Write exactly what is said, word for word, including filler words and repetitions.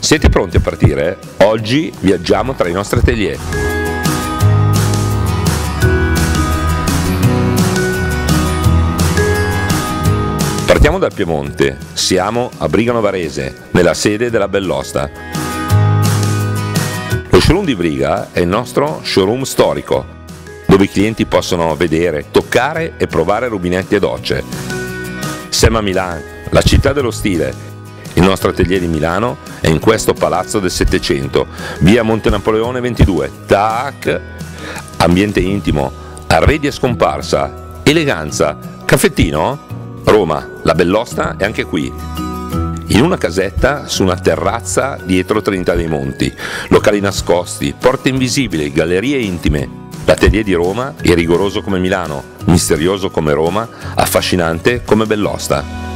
Siete pronti a partire? Oggi viaggiamo tra i nostri atelier. Partiamo dal Piemonte, siamo a Brigano Varese, nella sede della Bellosta. Lo showroom di Briga è il nostro showroom storico, dove i clienti possono vedere, toccare e provare rubinetti e docce. Siamo a Milano, la città dello stile. Il nostro atelier di Milano è in questo palazzo del Settecento, via Monte Napoleone ventidue. Tac! Ambiente intimo, arredi a scomparsa, eleganza, caffettino? Roma, la Bellosta è anche qui. In una casetta su una terrazza dietro Trinità dei Monti, locali nascosti, porte invisibili, gallerie intime. L'atelier di Roma è rigoroso come Milano, misterioso come Roma, affascinante come Bellosta.